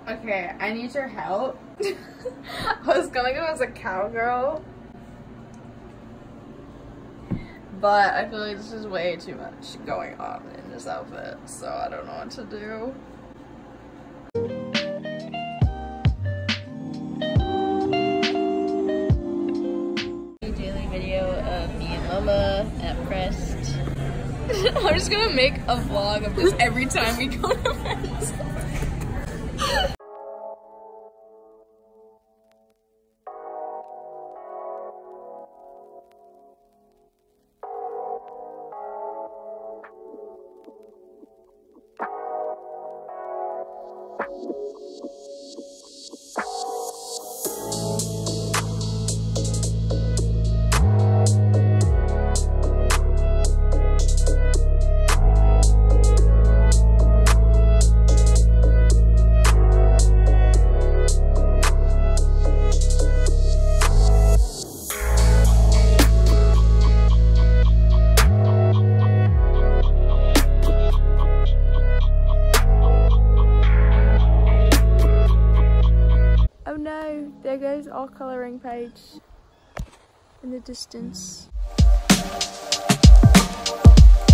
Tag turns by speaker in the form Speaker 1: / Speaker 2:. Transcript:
Speaker 1: Okay, I need your help. I was gonna go as a cowgirl, but I feel like this is way too much going on in this outfit, so I don't know what to do. Daily video of me and Lola at Pressed. I'm just gonna make a vlog of this every time we go to Pressed. There goes our colouring page in the distance.